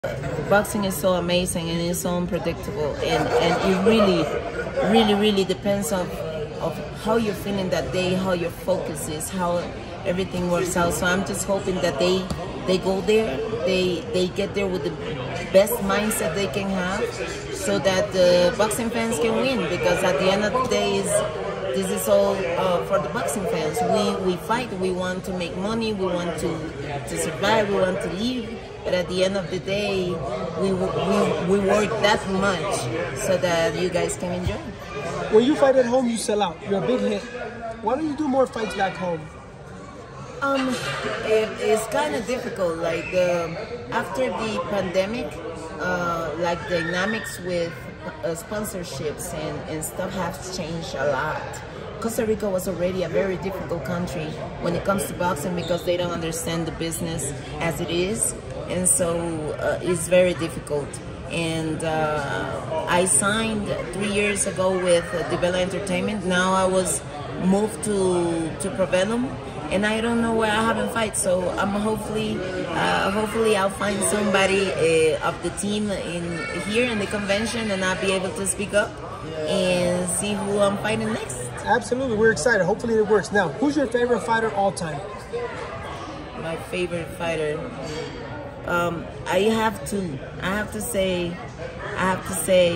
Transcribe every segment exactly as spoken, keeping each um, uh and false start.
Boxing is so amazing and it's so unpredictable, and, and it really, really, really depends on of how you're feeling that day, how your focus is, how everything works out. So I'm just hoping that they they go there, they they get there with the best mindset they can have, so that the boxing fans can win. Because at the end of the day, is this is all uh, for the boxing fans. We we fight, we want to make money, we want to to survive, we want to live. But at the end of the day, we, we, we work that much so that you guys can enjoy. When you fight at home, you sell out. You're a big hit. Why don't you do more fights back home? Um, it, it's kind of difficult. Like um, after the pandemic, uh, like dynamics with uh, sponsorships and, and stuff have changed a lot. Costa Rica was already a very difficult country when it comes to boxing because they don't understand the business as it is. And so uh, it's very difficult. And uh, I signed three years ago with uh, Develop Entertainment. Now I was moved to to Provelum, and I don't know where I haven't fight. So I'm hopefully, uh, hopefully I'll find somebody uh, of the team in here in the convention, and I'll be able to speak up and see who I'm fighting next. Absolutely, we're excited. Hopefully it works. Now, who's your favorite fighter all time? My favorite fighter. Um, I have to, I have to say, I have to say,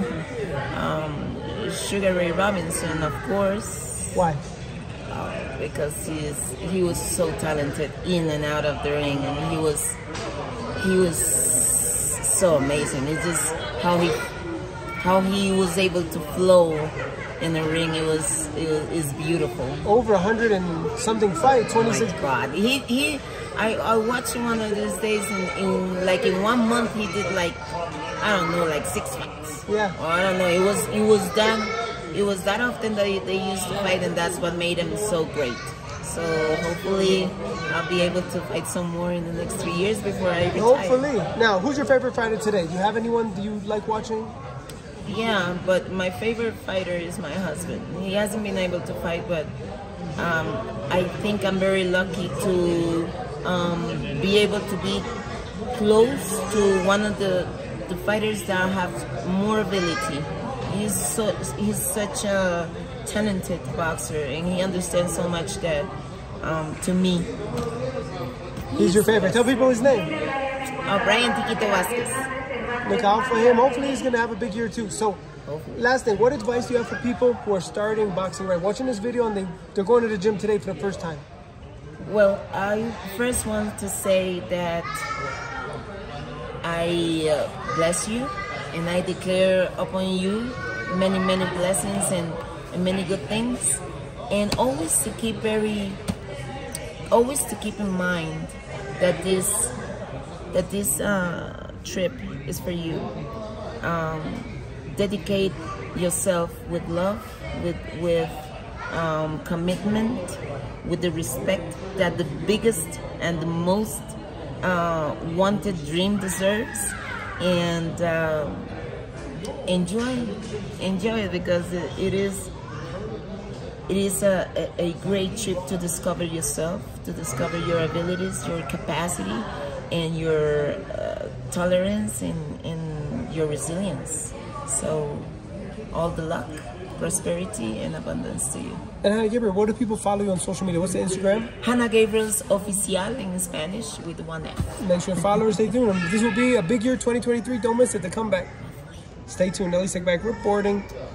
um, Sugar Ray Robinson, of course. Why? Uh, because he is, he was so talented in and out of the ring, and he was, he was so amazing. It's just how he, how he was able to flow in the ring. It was, it was, it's beautiful. Over a hundred and something fights, twenty-six. Oh my God, he he. I, I watched him one of these days, in, in like in one month he did like, I don't know, like six fights. Yeah. Or I don't know. It was it was that it was that often that they, they used to fight, and that's what made him so great. So hopefully I'll be able to fight some more in the next three years before I retire. Hopefully. Now, who's your favorite fighter today? Do you have anyone do you like watching? Yeah, but my favorite fighter is my husband. He hasn't been able to fight, but um, I think I'm very lucky to um, be able to be close to one of the, the fighters that have more ability. He's so he's such a talented boxer, and he understands so much that um, to me. He's your favorite. Tell people his name. Uh, Brian Tiquito Vasquez. Look out for him. Hopefully he's going to have a big year too. So, hopefully. Last thing, what advice do you have for people who are starting boxing, right? Watching this video and they, they're going to the gym today for the first time. Well, I first want to say that I uh, bless you, and I declare upon you many, many blessings and, and many good things. And always to keep very, always to keep in mind that this, that this uh, trip is for you. Um, dedicate yourself with love, with with um, commitment, with the respect that the biggest and the most uh, wanted dream deserves, and uh, enjoy, enjoy it, because it, it is it is a, a, a great trip to discover yourself, to discover your abilities, your capacity, and your uh, tolerance and, and your resilience. So all the luck, prosperity, and abundance to you. And Hanna Gabriel, where do people follow you on social media? What's the Instagram? Hanna Gabriels Oficial in Spanish with one F. Make sure followers stay tuned. This will be a big year twenty twenty-three. Don't miss it, the comeback. Stay tuned. Seckbach reporting.